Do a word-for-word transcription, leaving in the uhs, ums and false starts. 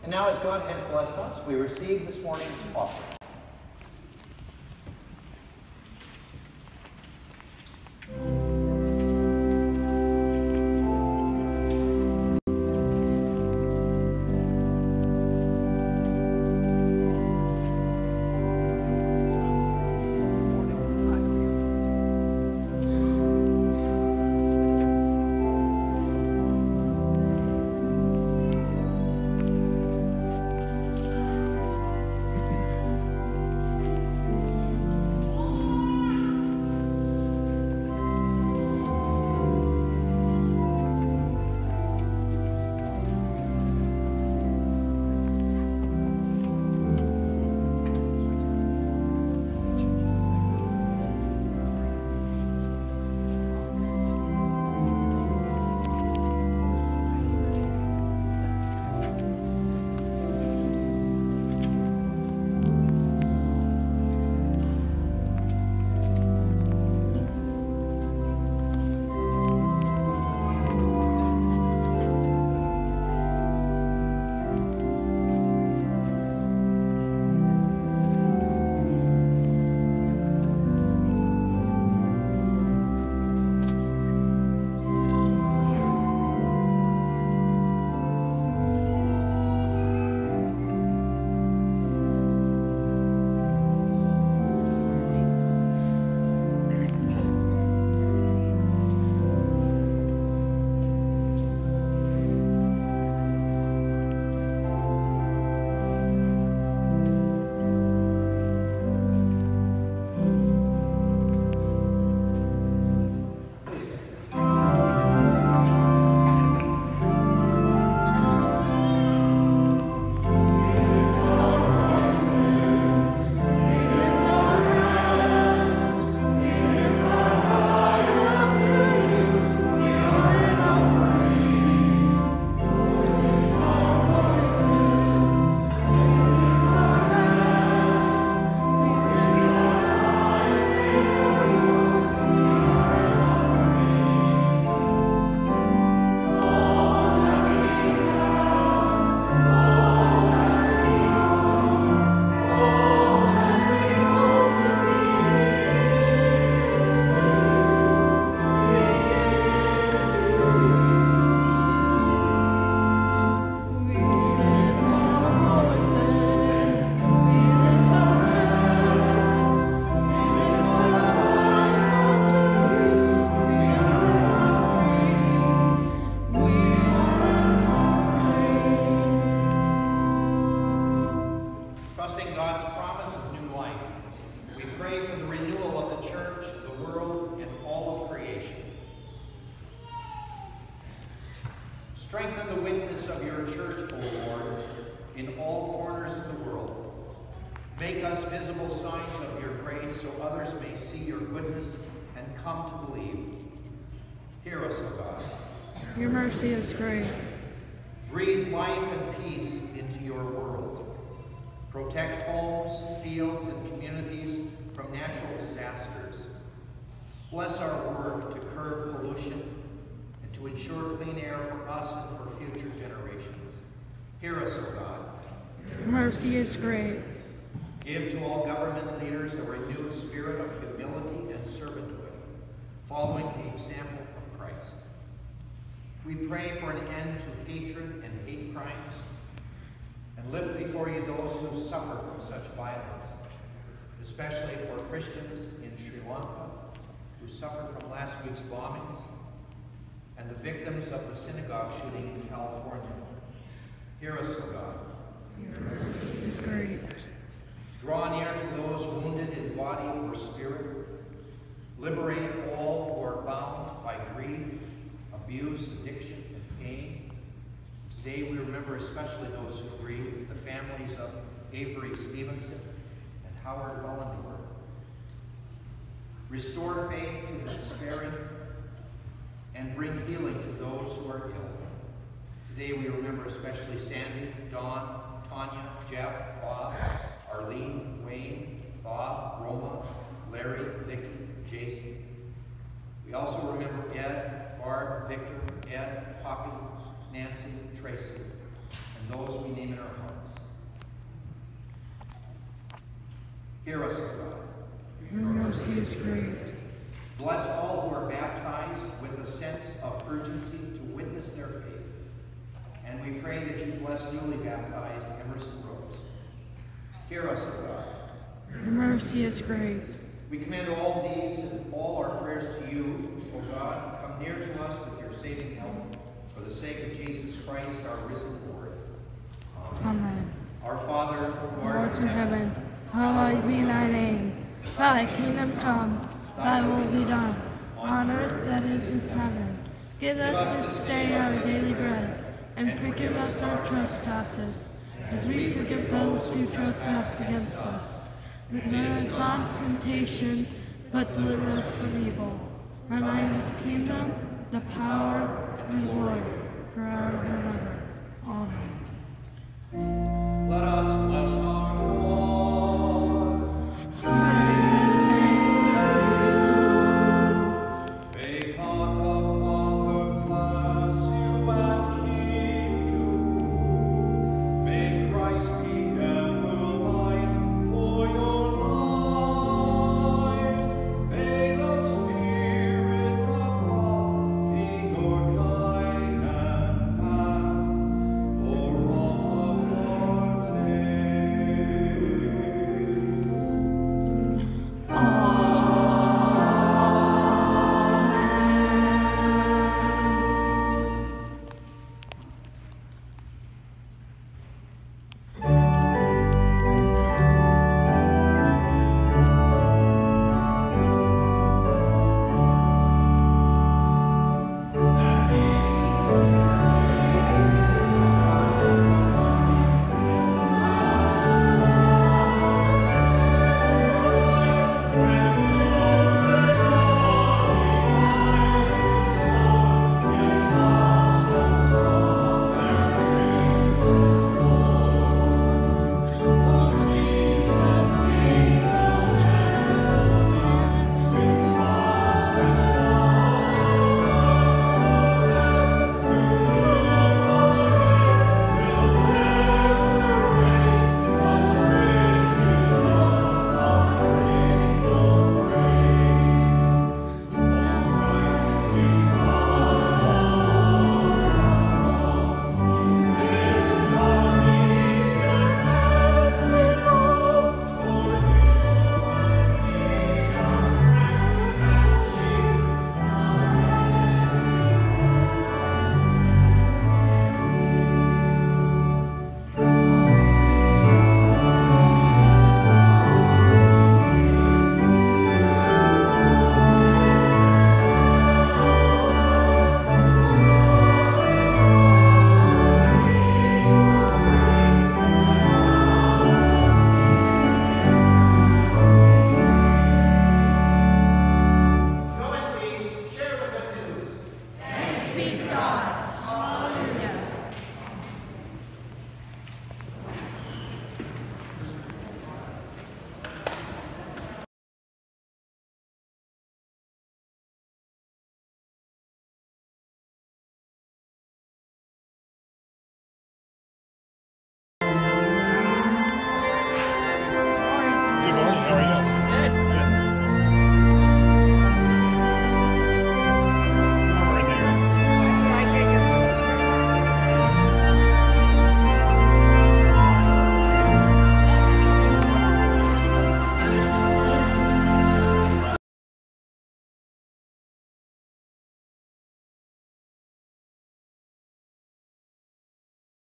And now, as God has blessed us, we receive this morning's offering. Strengthen the witness of your church, O Lord, in all corners of the world. Make us visible signs of your grace so others may see your goodness and come to believe. Hear us, O God. Your mercy is great. Breathe life and peace into your world. Protect homes, fields, and communities from natural disasters. Bless our work to curb pollution and to ensure clean air for us and for future generations. Hear us, O God. Your mercy is great. Give to all government leaders a renewed spirit of humility and servanthood, following the example of Christ. We pray for an end to hatred and hate crimes, and lift before you those who suffer from such violence, especially for Christians in Sri Lanka who suffer from last week's bombings, and the victims of the synagogue shooting in California. Hear us, O God. It's great. Draw near to those wounded in body or spirit. Liberate all who are bound by grief, abuse, addiction, and pain. Today we remember especially those who grieve, the families of Avery Stevenson and Howard Wellendorf. Restore faith to the despairing and bring healing to those who are ill. Today we remember especially Sandy, Dawn, Tanya, Jeff, Bob, Arlene, Wayne, Bob, Roma, Larry, Vicky, Jason. We also remember Ed, Barb, Victor, Ed, Poppy, Nancy, Tracy, and those we name in our hearts. Hear us, O God. Your mercy is great. Bless all who are baptized with a sense of urgency to witness their faith. And we pray that you bless newly baptized Emerson Rose. Hear us, O God. Your mercy is great. We commend all these and all our prayers to you, O God. Come near to us with your saving help, for the sake of Jesus Christ, our risen Lord. Amen. Amen. Our Father, who Lord art in heaven, hallowed be thy name. Thy kingdom come, thy will be done, on earth as it is in heaven. Give us this day our daily bread, and forgive us our trespasses, as we forgive those who trespass against us. And lead us not into temptation, but deliver us from evil. For thine is the kingdom, the power, and glory, forever and ever. Amen.